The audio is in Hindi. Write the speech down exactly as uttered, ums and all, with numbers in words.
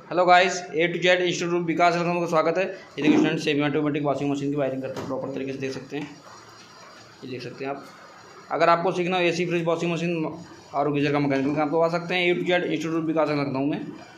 Hello guys, A to Z institute Vikas Lucknow का स्वागत है। ये देखिए student, semi automatic washing machine की वायरिंग करते हैं प्रॉपर तरीके से, देख सकते हैं। ये देख सकते हैं आप। अगर आपको सीखना हो एसी, फ्रिज, वॉशिंग मशीन और गीजर का मैकेनिकल काम, तो आ सकते हैं A to Z institute Vikas Lucknow में।